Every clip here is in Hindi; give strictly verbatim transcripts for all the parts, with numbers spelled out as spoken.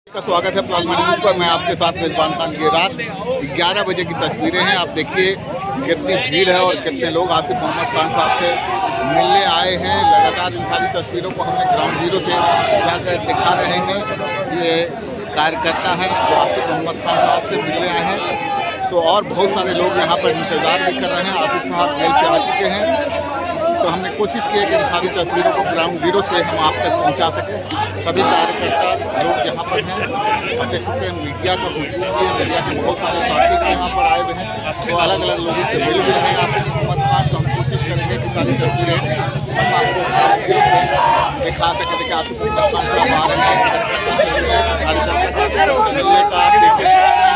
का स्वागत है प्लाज्मा न्यूज़ पर। मैं आपके साथ मेजबान खान। ये रात ग्यारह बजे की तस्वीरें हैं। आप देखिए कितनी भीड़ है और कितने लोग आसिफ मोहम्मद खान साहब से मिलने आए हैं। लगातार इन सारी तस्वीरों को हमने ग्राउंड जीरो से जाकर दिखा रहे हैं। ये कार्यकर्ता है जो आसिफ मोहम्मद खान साहब से मिलने आए हैं, तो और बहुत सारे लोग यहाँ पर इंतज़ार भी कर रहे हैं। आसिफ साहब जेल से आ चुके हैं, तो हमने कोशिश की है कि इन सारी तस्वीरों को ग्राउंड जीरो से हम आप तक पहुंचा सकें। सभी कार्यकर्ता लोग यहाँ पर हैं। आप देख सकते हैं मीडिया का हुजूम भी है, मीडिया के बहुत सारे साथी भी यहाँ पर आए हुए हैं, तो अलग अलग लोगों से मिल भी रहे हैं आसिफ मोहम्मद खान। तो हम कोशिश करेंगे कि सारी तस्वीरें हम आपको ग्राउंड जीरो से दिखा सकें। देखिए आसिफ मोहम्मद खान साहब आ रहे हैं, कार्यकर्ता का मिलने का आप देखिए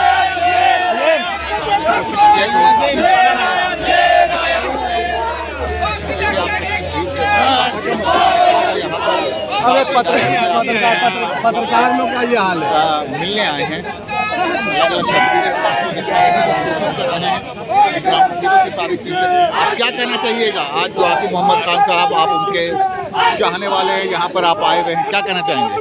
कोशिश किया कि पत्रकारों का ये हाल है, मिलने आए हैं। अलग अलग तस्वीरें आपको दिखाने की कोशिश कर रहे हैं ग्राउंड जीरो से सारी चीज़ें। आप क्या कहना चाहिएगा आज जो आसिफ मोहम्मद खान साहब, आप उनके चाहने वाले हैं, यहाँ पर आप आए हुए हैं, क्या कहना चाहेंगे?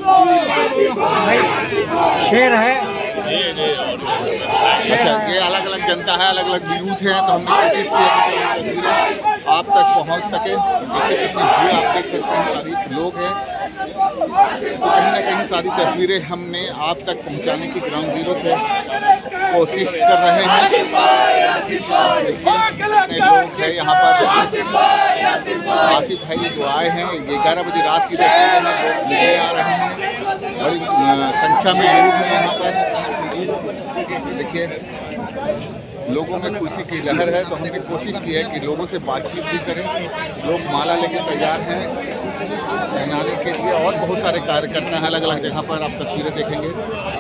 शेर है। अच्छा, ये अलग अलग जनता है, अलग अलग व्यूज़ हैं, तो हमने कोशिश की है कि सारी तस्वीरें आप तक पहुंच सके। देखिए कितनी भीड़ आप देख सकते हैं, सारी लोग हैं, तो कहीं ना कहीं सारी तस्वीरें हमने आप तक पहुंचाने की ग्राउंड जीरो से कोशिश कर रहे हैं। देखिए कितने लोग हैं यहाँ पर। आसिफ भाई जो आए हैं, ये ग्यारह बजे रात की तस्वीरें हैं, लोग मिलने आ रहे हैं, बड़ी संख्या में लोग हैं यहाँ पर। देखिए लोगों में खुशी की लहर है, तो हमने कोशिश की है कि लोगों से बातचीत भी करें। लोग माला लेके तैयार हैं पहनाने के लिए, और बहुत सारे कार्यकर्ता हैं अलग अलग जगह पर। आप तस्वीरें देखेंगे,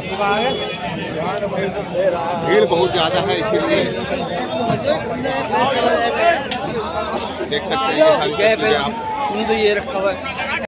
भीड़ बहुत ज़्यादा है, इसीलिए देख सकते हैं ये सारी तस्वीरें आप। ये रखा हुआ है।